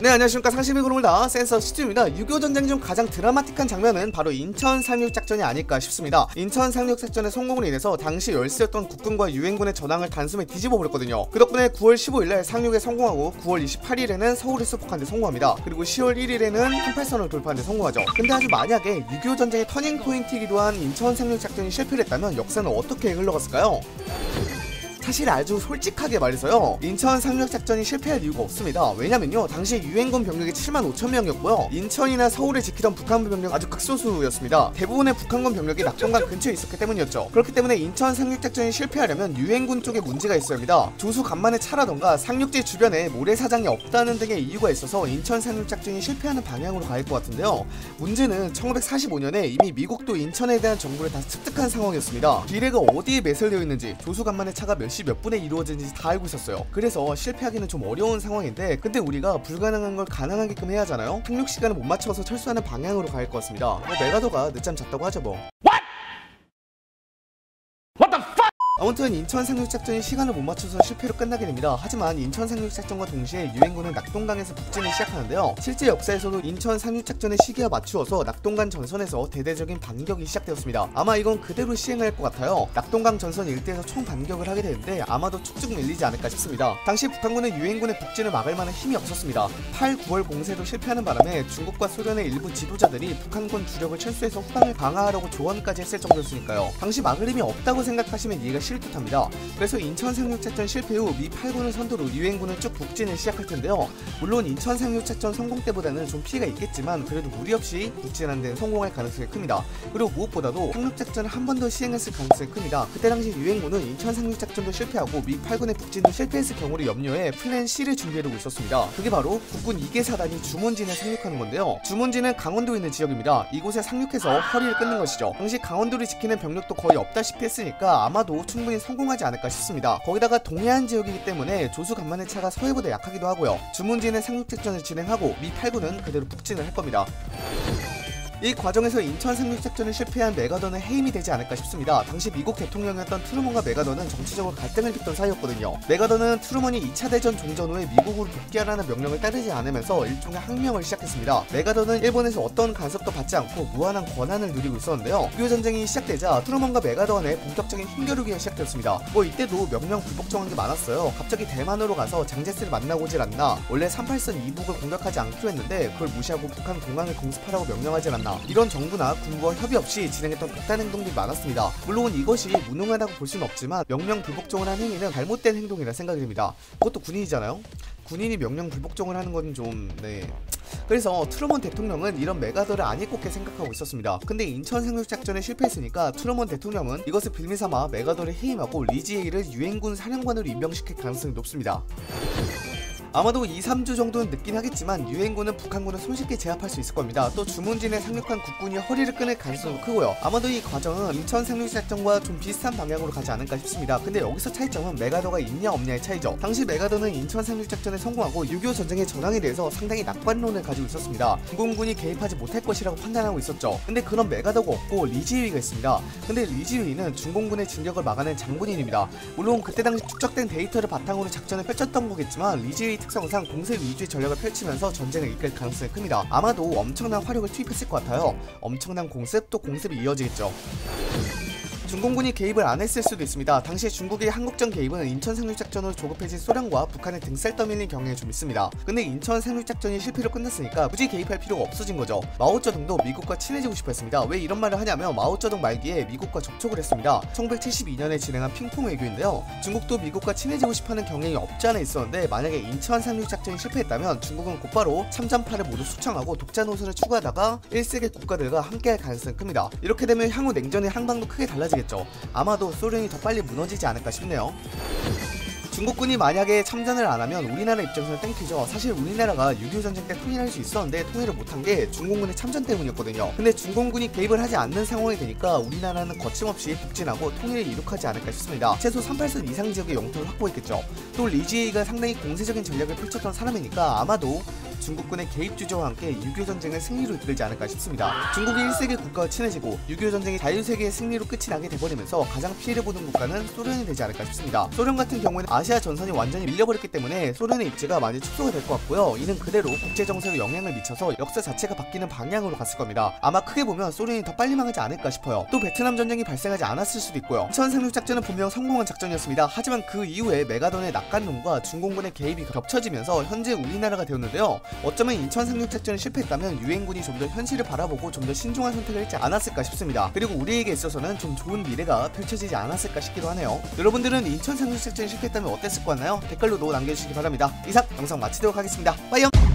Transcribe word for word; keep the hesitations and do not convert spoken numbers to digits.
네, 안녕하십니까. 상심이 그룹니다. 센서 시즈입니다. 육이오 전쟁 중 가장 드라마틱한 장면은 바로 인천 상륙작전이 아닐까 싶습니다. 인천 상륙작전의 성공으로 인해서 당시 열세였던 국군과 유엔군의 전황을 단숨에 뒤집어 버렸거든요. 그 덕분에 구월 십오일날 상륙에 성공하고 구월 이십팔일에는 서울을 수복하는 데 성공합니다. 그리고 시월 일일에는 한팔선을 돌파하는 데 성공하죠. 근데 아주 만약에 육이오 전쟁의 터닝 포인트이기도 한 인천 상륙작전이 실패를 했다면 역사는 어떻게 흘러갔을까요? 사실 아주 솔직하게 말해서요, 인천 상륙작전이 실패할 이유가 없습니다. 왜냐면요, 당시 유엔군 병력이 칠만 오천 명이었고요 인천이나 서울을 지키던 북한군 병력 아주 극소수였습니다. 대부분의 북한군 병력이 낙동강 근처에 있었기 때문이었죠. 그렇기 때문에 인천 상륙작전이 실패하려면 유엔군 쪽에 문제가 있어야 합니다. 조수 간만의 차라던가 상륙지 주변에 모래사장이 없다는 등의 이유가 있어서 인천 상륙작전이 실패하는 방향으로 갈 것 같은데요, 문제는 천구백사십오년에 이미 미국도 인천에 대한 정보를 다 습득한 상황이었습니다. 비례가 어디에 매설되어 있는지, 조수 간만의 차가 몇 시 몇 분에 이루어지는지 다 알고 있었어요. 그래서 실패하기는 좀 어려운 상황인데, 근데 우리가 불가능한 걸 가능하게끔 해야 하잖아요. 상륙 시간을 못 맞춰서 철수하는 방향으로 갈 것 같습니다. 뭐 메가더가 늦잠 잤다고 하죠 뭐. 아무튼 인천 상륙작전이 시간을 못 맞춰서 실패로 끝나게 됩니다. 하지만 인천 상륙작전과 동시에 유엔군은 낙동강에서 북진을 시작하는데요, 실제 역사에서도 인천 상륙작전의 시기와 맞추어서 낙동강 전선에서 대대적인 반격이 시작되었습니다. 아마 이건 그대로 시행할 것 같아요. 낙동강 전선 일대에서 총 반격을 하게 되는데 아마도 쭉쭉 밀리지 않을까 싶습니다. 당시 북한군은 유엔군의 북진을 막을 만한 힘이 없었습니다. 팔, 구월 공세도 실패하는 바람에 중국과 소련의 일부 지도자들이 북한군 주력을 철수해서 후방을 강화하려고 조언까지 했을 정도였으니까요. 당시 막을 힘이 없다고 생각하시면 이해가 실 듯합니다. 그래서 인천 상륙작전 실패 후 미 팔 군을 선두로 유엔군은 쭉 북진을 시작할 텐데요, 물론 인천 상륙작전 성공 때보다는 좀 피해가 있겠지만 그래도 무리 없이 북진하는 데는 성공할 가능성이 큽니다. 그리고 무엇보다도 상륙작전을 한 번 더 시행했을 가능성이 큽니다. 그때 당시 유엔군은 인천 상륙작전도 실패하고 미 팔 군의 북진도 실패했을 경우를 염려해 플랜 C를 준비해두고 있었습니다. 그게 바로 국군 이 개 사단이 주문진에 상륙하는 건데요, 주문진은 강원도에 있는 지역입니다. 이곳에 상륙해서 허리를 끊는 것이죠. 당시 강원도를 지키는 병력도 거의 없다시피 했으니까 아마도 충분히 성공하지 않을까 싶습니다. 거기다가 동해안 지역이기 때문에 조수 간만의 차가 서해보다 약하기도 하고요. 주문진의 상륙작전을 진행하고 미 팔 군은 그대로 북진을 할 겁니다. 이 과정에서 인천 상륙작전을 실패한 메가더는 해임이 되지 않을까 싶습니다. 당시 미국 대통령이었던 트루먼과 메가더는 정치적으로 갈등을 빚던 사이였거든요. 메가더는 트루먼이 이 차 대전 종전 후에 미국으로 복귀하라는 명령을 따르지 않으면서 일종의 항명을 시작했습니다. 메가더는 일본에서 어떤 간섭도 받지 않고 무한한 권한을 누리고 있었는데요, 육이오 전쟁이 시작되자 트루먼과 메가더 간의 본격적인 힘겨루기가 시작되었습니다. 뭐 이때도 명령 불복 정황이 많았어요. 갑자기 대만으로 가서 장제스를 만나고 오질 않나, 원래 삼팔선 이북을 공격하지 않기로 했는데 그걸 무시하고 북한 공항을 공습하라고 명령하질 않나, 이런 정부나 군부와 협의 없이 진행했던 극단 행동들이 많았습니다. 물론 이것이 무능하다고 볼 수는 없지만 명령 불복종을 한 행위는 잘못된 행동이라 생각이 듭니다. 그것도 군인이잖아요. 군인이 명령 불복종을 하는 건 좀... 네... 그래서 트루먼 대통령은 이런 메가더를 안 입곱게 생각하고 있었습니다. 근데 인천 상륙작전에 실패했으니까 트루먼 대통령은 이것을 빌미삼아 메가더를 해임하고 리지에이를 유엔군 사령관으로 임명시킬 가능성이 높습니다. 아마도 이, 삼 주 정도는 늦긴 하겠지만 유엔군은 북한군을 손쉽게 제압할 수 있을 겁니다. 또 주문진에 상륙한 국군이 허리를 끊을 가능성도 크고요. 아마도 이 과정은 인천 상륙작전과 좀 비슷한 방향으로 가지 않을까 싶습니다. 근데 여기서 차이점은 메가더가 있냐 없냐의 차이죠. 당시 메가더는 인천 상륙작전에 성공하고 육이오 전쟁의 전황에 대해서 상당히 낙관론을 가지고 있었습니다. 중공군이 개입하지 못할 것이라고 판단하고 있었죠. 근데 그런 메가더가 없고 리지웨이가 있습니다. 근데 리지웨이는 중공군의 진격을 막아낸 장군인입니다. 물론 그때 당시 축적된 데이터를 바탕으로 작전을 펼쳤던 거겠지만 리지웨이 특성상 공세 위주의 전략을 펼치면서 전쟁을 이끌 가능성이 큽니다. 아마도 엄청난 화력을 투입했을 것 같아요. 엄청난 공습, 또 공습이 이어지겠죠. 중공군이 개입을 안 했을 수도 있습니다. 당시 중국의 한국전 개입은 인천 상륙작전으로 조급해진 소련과 북한의 등살 떠밀린 경향이 좀 있습니다. 근데 인천 상륙작전이 실패로 끝났으니까 굳이 개입할 필요가 없어진 거죠. 마오쩌둥도 미국과 친해지고 싶어 했습니다. 왜 이런 말을 하냐면 마오쩌둥 말기에 미국과 접촉을 했습니다. 천구백칠십이년에 진행한 핑퐁 외교인데요, 중국도 미국과 친해지고 싶어하는 경향이 없지 않아 있었는데 만약에 인천 상륙작전이 실패했다면 중국은 곧바로 참전파를 모두 수청하고 독자 노선을 추구하다가 일 세계 국가들과 함께할 가능성이 큽니다. 이렇게 되면 향후 냉전의 항방도 크게 달라지겠죠. 아마도 소련이 더 빨리 무너지지 않을까 싶네요. 중국군이 만약에 참전을 안하면 우리나라 입장에서는 땡큐죠. 사실 우리나라가 육이오 전쟁 때 통일할 수 있었는데 통일을 못한 게 중공군의 참전 때문이었거든요. 근데 중공군이 개입을 하지 않는 상황이 되니까 우리나라는 거침없이 북진하고 통일을 이룩하지 않을까 싶습니다. 최소 삼팔선 이상 지역의 영토를 확보했겠죠. 또 리지에이가 상당히 공세적인 전략을 펼쳤던 사람이니까 아마도 중국군의 개입 주저와 함께 육이오 전쟁을 승리로 이끌지 않을까 싶습니다. 중국이 일 세계 국가와 친해지고 육이오 전쟁이 자유세계의 승리로 끝이 나게 돼버리면서 가장 피해를 보는 국가는 소련이 되지 않을까 싶습니다. 소련 같은 경우에는 아시아 전선이 완전히 밀려버렸기 때문에 소련의 입지가 많이 축소가 될 것 같고요. 이는 그대로 국제 정세에 영향을 미쳐서 역사 자체가 바뀌는 방향으로 갔을 겁니다. 아마 크게 보면 소련이 더 빨리 망하지 않을까 싶어요. 또 베트남 전쟁이 발생하지 않았을 수도 있고요. 인천 상륙 작전은 분명 성공한 작전이었습니다. 하지만 그 이후에 메가던의 낙관론과 중공군의 개입이 겹쳐지면서 현재 우리나라가 되었는데요. 어쩌면 인천 상륙 작전이 실패했다면 유엔군이 좀 더 현실을 바라보고 좀 더 신중한 선택을 했지 않았을까 싶습니다. 그리고 우리에게 있어서는 좀 좋은 미래가 펼쳐지지 않았을까 싶기도 하네요. 여러분들은 인천 상륙 작전이 실패했다면 어땠을 것 같나요? 댓글로도 남겨주시기 바랍니다. 이상 영상 마치도록 하겠습니다. 빠이염!